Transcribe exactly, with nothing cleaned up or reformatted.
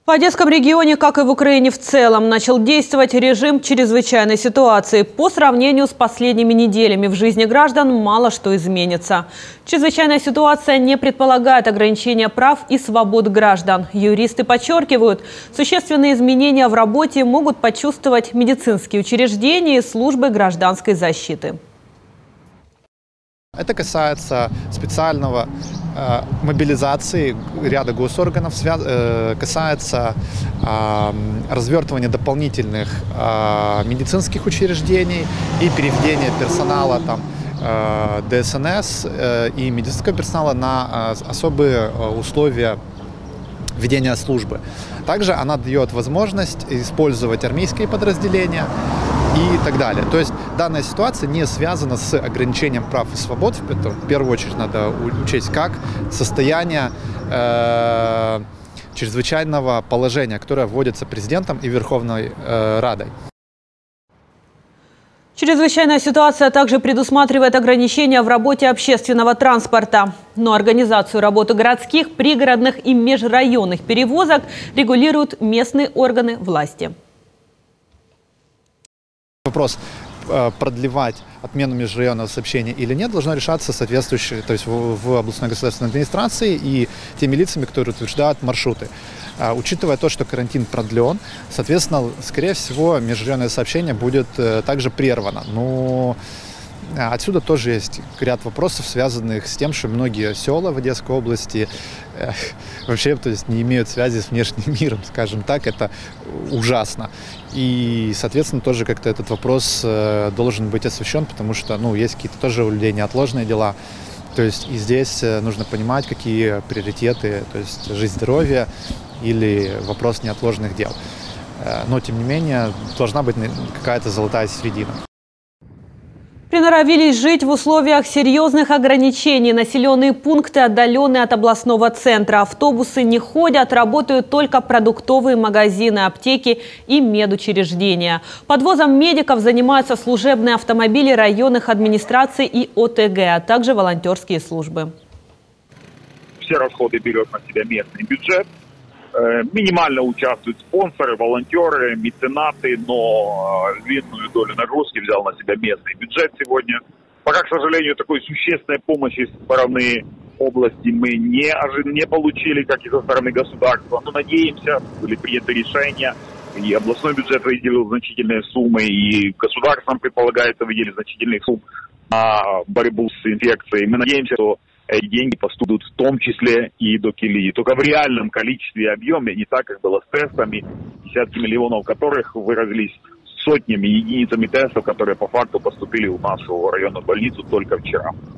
В Одесском регионе, как и в Украине в целом, начал действовать режим чрезвычайной ситуации. По сравнению с последними неделями в жизни граждан мало что изменится. Чрезвычайная ситуация не предполагает ограничения прав и свобод граждан. Юристы подчеркивают, существенные изменения в работе могут почувствовать медицинские учреждения и службы гражданской защиты. Это касается специального э, мобилизации ряда госорганов, связ, э, касается э, развертывания дополнительных э, медицинских учреждений и переведения персонала там, э, Дэ Эс Эн Эс э, и медицинского персонала на э, особые э, условия ведения службы. Также она дает возможность использовать армейские подразделения и так далее. То есть данная ситуация не связана с ограничением прав и свобод. В первую очередь надо учесть как состояние э, чрезвычайного положения, которое вводится президентом и Верховной э, Радой. Чрезвычайная ситуация также предусматривает ограничения в работе общественного транспорта. Но организацию работы городских, пригородных и межрайонных перевозок регулируют местные органы власти. Вопрос, продлевать отмену межрайонного сообщения или нет, должно решаться соответствующей, то есть в, в областной государственной администрации и теми лицами, которые утверждают маршруты. А, учитывая то, что карантин продлен, соответственно, скорее всего, межрайонное сообщение будет э, также прервано. Но отсюда тоже есть ряд вопросов, связанных с тем, что многие села в Одесской области э, вообще, то есть, не имеют связи с внешним миром, скажем так, это ужасно. И, соответственно, тоже как-то этот вопрос э, должен быть освещен, потому что, ну, есть какие-то тоже у людей неотложные дела. То есть и здесь нужно понимать, какие приоритеты, то есть жизнь, здоровье или вопрос неотложных дел. Но, тем не менее, должна быть какая-то золотая середина. Приноровились жить в условиях серьезных ограничений. Населенные пункты отдалены от областного центра. Автобусы не ходят, работают только продуктовые магазины, аптеки и медучреждения. Подвозом медиков занимаются служебные автомобили районных администраций и О Тэ Гэ, а также волонтерские службы. Все расходы берет на себя местный бюджет. Минимально участвуют спонсоры, волонтеры, меценаты, но львиную долю нагрузки взял на себя местный бюджет сегодня. Пока, к сожалению, такой существенной помощи со стороны области мы не, не получили, как и со стороны государства. Но надеемся, были приняты решения, и областной бюджет выделил значительные суммы, и государство, нам предполагается, выделить значительные суммы на борьбу с инфекцией. Мы надеемся, что эти деньги поступят в том числе и до Килии. Только в реальном количестве и объеме, не так, как было с тестами, десятки миллионов которых выразились сотнями, единицами тестов, которые по факту поступили в нашу районную больницу только вчера.